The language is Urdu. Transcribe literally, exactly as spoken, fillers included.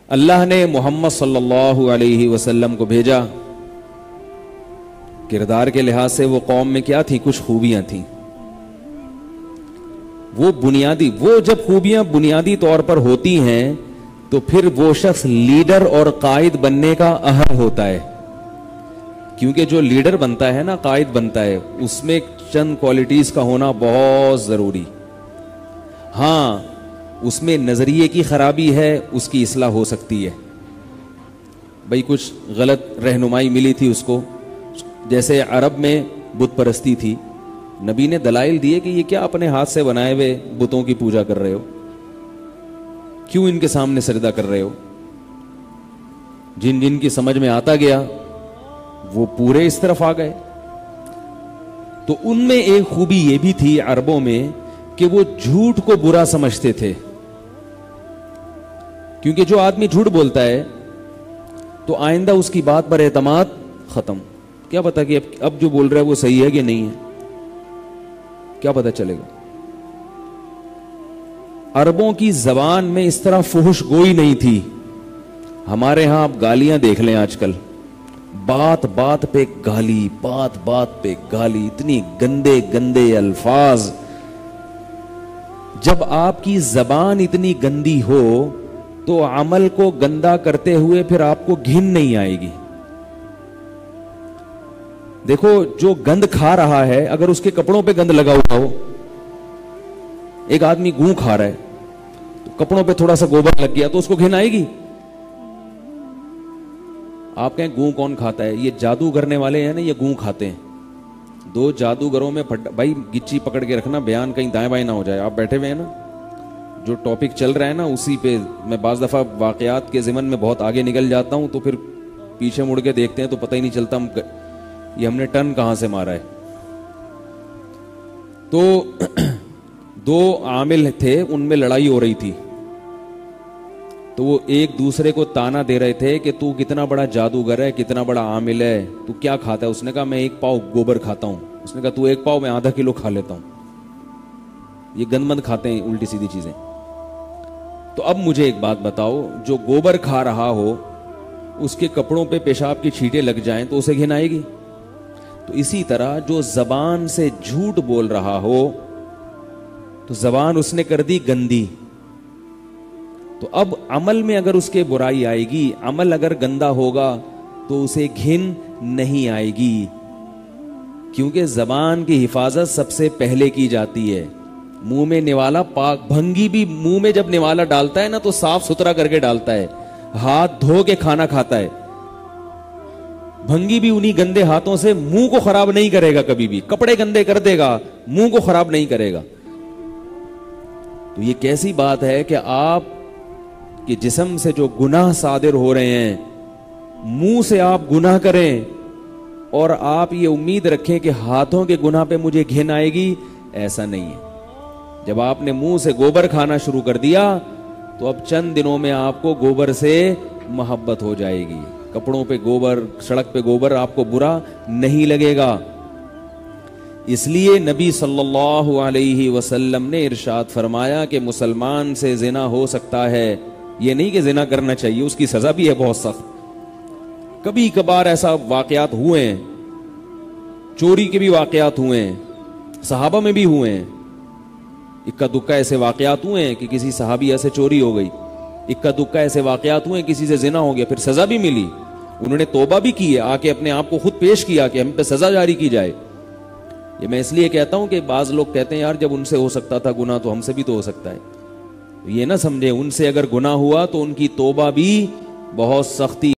اللہ نے محمد صلی اللہ علیہ وسلم کو بھیجا. کردار کے لحاظ سے وہ قوم میں کیا تھی؟ کچھ خوبیاں تھیں. وہ بنیادی وہ جب خوبیاں بنیادی طور پر ہوتی ہیں تو پھر وہ شخص لیڈر اور قائد بننے کا اہل ہوتا ہے. کیونکہ جو لیڈر بنتا ہے نا، قائد بنتا ہے، اس میں چند کوالٹیز کا ہونا بہت ضروری. ہاں اس میں نظریے کی خرابی ہے، اس کی اصلاح ہو سکتی ہے. بھئی کچھ غلط رہنمائی ملی تھی اس کو، جیسے عرب میں بت پرستی تھی. نبی نے دلائل دیے کہ یہ کیا اپنے ہاتھ سے بنائے ہوئے بتوں کی پوجا کر رہے ہو، کیوں ان کے سامنے سجدہ کر رہے ہو. جن جن کی سمجھ میں آتا گیا وہ پورے اس طرف آ گئے. تو ان میں ایک خوبی یہ بھی تھی عربوں میں کہ وہ جھوٹ کو برا سمجھتے تھے. کیونکہ جو آدمی جھوٹ بولتا ہے تو آئندہ اس کی بات پر اعتماد ختم. کیا پتا کہ اب اب جو بول رہا ہے وہ صحیح ہے کہ نہیں ہے، کیا پتا چلے گا. عربوں کی زبان میں اس طرح فحش گوئی نہیں تھی. ہمارے ہاں آپ گالیاں دیکھ لیں آج کل، بات بات پہ گالی، بات بات پہ گالی، اتنی گندے گندے الفاظ. جب آپ کی زبان اتنی گندی ہو تو عمل کو گندا کرتے ہوئے پھر آپ کو گھن نہیں آئے گی. دیکھو جو گند کھا رہا ہے، اگر اس کے کپڑوں پہ گند لگا ہوا ہو، ایک آدمی گوں کھا رہا ہے تو کپڑوں پہ تھوڑا سا گوبر لگ گیا تو اس کو گھن آئے گی. آپ کہیں گوں کون کھاتا ہے؟ یہ جادو کرنے والے ہیں نا، یہ گوں کھاتے ہیں. دو جادوگروں میں پھٹ... بھائی گچی پکڑ کے رکھنا، بیان کہیں دائیں بائیں نہ ہو جائے. آپ بیٹھے ہوئے ہیں نا، جو ٹاپک چل رہا ہے نا اسی پہ میں بعض دفعہ واقعات کے ضمن میں بہت آگے نکل جاتا ہوں تو پھر پیچھے مڑ کے دیکھتے ہیں تو پتہ ہی نہیں چلتا ہم یہ ہم نے ٹن کہاں سے مارا ہے. تو دو عامل تھے، ان میں لڑائی ہو رہی تھی. تو وہ ایک دوسرے کو تانا دے رہے تھے کہ تو کتنا بڑا جادوگر ہے، کتنا بڑا عامل ہے، تو کیا کھاتا ہے. اس نے کہا میں ایک پاؤ گوبر کھاتا ہوں. اس نے کہا تو ایک پاؤ، میں آدھا کلو کھا لیتا ہوں. یہ گند مند کھاتے ہیں الٹی سیدھی چیزیں. تو اب مجھے ایک بات بتاؤ، جو گوبر کھا رہا ہو اس کے کپڑوں پہ پیشاب کی چھینٹیں لگ جائیں تو اسے گھن آئے گی؟ تو اسی طرح جو زبان سے جھوٹ بول رہا ہو تو زبان اس نے کر دی گندی. تو اب عمل میں اگر اس کے برائی آئے گی، عمل اگر گندا ہوگا تو اسے گھن نہیں آئے گی. کیونکہ زبان کی حفاظت سب سے پہلے کی جاتی ہے. منہ میں نوالا پاک، بھنگی بھی منہ میں جب نوالا ڈالتا ہے نا تو صاف ستھرا کر کے ڈالتا ہے، ہاتھ دھو کے کھانا کھاتا ہے. بھنگی بھی انہی گندے ہاتھوں سے منہ کو خراب نہیں کرے گا کبھی بھی. کپڑے گندے کر دے گا، منہ کو خراب نہیں کرے گا. تو یہ کیسی بات ہے کہ آپ کے جسم سے جو گناہ صادر ہو رہے ہیں، منہ سے آپ گناہ کریں اور آپ یہ امید رکھیں کہ ہاتھوں کے گناہ پہ مجھے گھن آئے گی. ایسا نہیں ہے. جب آپ نے منہ سے گوبر کھانا شروع کر دیا تو اب چند دنوں میں آپ کو گوبر سے محبت ہو جائے گی. کپڑوں پہ گوبر، سڑک پہ گوبر آپ کو برا نہیں لگے گا. اس لیے نبی صلی اللہ علیہ وسلم نے ارشاد فرمایا کہ مسلمان سے زنا ہو سکتا ہے. یہ نہیں کہ زنا کرنا چاہیے، اس کی سزا بھی ہے بہت سخت. کبھی کبھار ایسا واقعات ہوئے ہیں، چوری کے بھی واقعات ہوئے ہیں، صحابہ میں بھی ہوئے ہیں. اکا دکا ایسے واقعات ہوئے ہیں کہ کسی صحابی ایسے چوری ہو گئی، اکا دکا ایسے واقعات ہوئے ہیں کسی سے زنا ہو گیا، پھر سزا بھی ملی. انہوں نے توبہ بھی کی ہے، آ کے اپنے آپ کو خود پیش کیا کہ ہم پہ سزا جاری کی جائے. یہ میں اس لیے کہتا ہوں کہ بعض لوگ کہتے ہیں یار جب ان سے ہو سکتا تھا گناہ تو ہم سے بھی تو ہو سکتا ہے. یہ نہ سمجھے ان سے اگر گناہ ہوا تو ان کی توبہ بھی بہت سختی